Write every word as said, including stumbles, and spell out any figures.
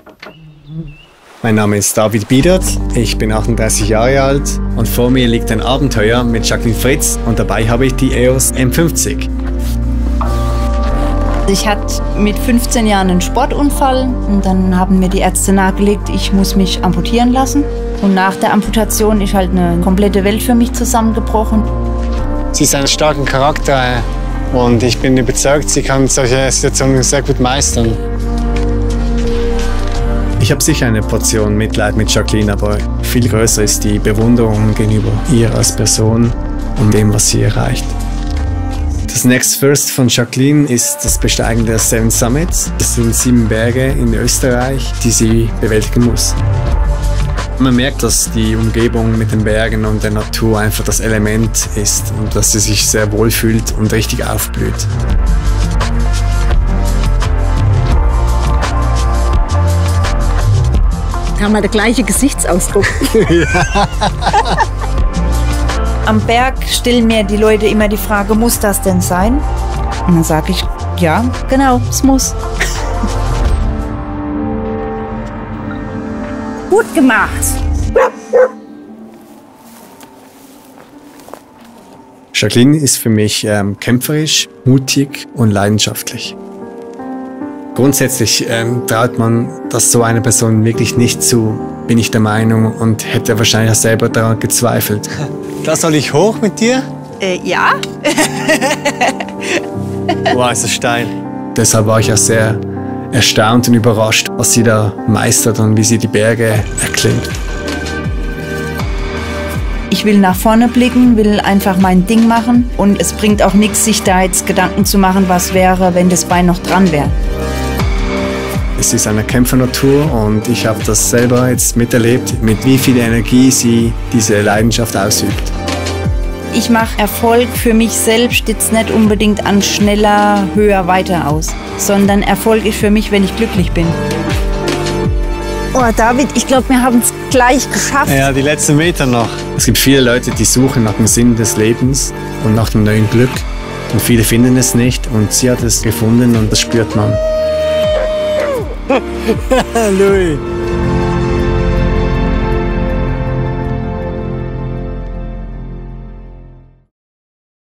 Mein Name ist David Biedert, ich bin achtunddreißig Jahre alt und vor mir liegt ein Abenteuer mit Jacqueline Fritz und dabei habe ich die E O S M fünfzig. Ich hatte mit fünfzehn Jahren einen Sportunfall und dann haben mir die Ärzte nahegelegt, ich muss mich amputieren lassen. Und nach der Amputation ist halt eine komplette Welt für mich zusammengebrochen. Sie ist einen starken Charakter und ich bin überzeugt, sie kann solche Situationen sehr gut meistern. Ich habe sicher eine Portion Mitleid mit Jacqueline, aber viel größer ist die Bewunderung gegenüber ihr als Person und dem, was sie erreicht. Das Next First von Jacqueline ist das Besteigen der Seven Summits. Das sind sieben Berge in Österreich, die sie bewältigen muss. Man merkt, dass die Umgebung mit den Bergen und der Natur einfach das Element ist und dass sie sich sehr wohl fühlt und richtig aufblüht. Wir haben der gleiche Gesichtsausdruck. Ja. Am Berg stellen mir die Leute immer die Frage, muss das denn sein? Und dann sage ich, ja, genau, es muss. Gut gemacht. Jacqueline ist für mich ähm, kämpferisch, mutig und leidenschaftlich. Grundsätzlich ähm, traut man das so einer Person wirklich nicht zu, bin ich der Meinung, und hätte wahrscheinlich auch selber daran gezweifelt. Da soll ich hoch mit dir? Äh, ja. Wow, ist das steil. Deshalb war ich auch sehr erstaunt und überrascht, was sie da meistert und wie sie die Berge erklimmt. Ich will nach vorne blicken, will einfach mein Ding machen und es bringt auch nichts, sich da jetzt Gedanken zu machen, was wäre, wenn das Bein noch dran wäre. Es ist eine Kämpfernatur und ich habe das selber jetzt miterlebt, mit wie viel Energie sie diese Leidenschaft ausübt. Ich mache Erfolg für mich selbst jetzt nicht unbedingt an schneller, höher, weiter aus, sondern Erfolg ist für mich, wenn ich glücklich bin. Oh, David, ich glaube, wir haben es gleich geschafft. Ja, die letzten Meter noch. Es gibt viele Leute, die suchen nach dem Sinn des Lebens und nach dem neuen Glück. Und viele finden es nicht und sie hat es gefunden und das spürt man. Louis.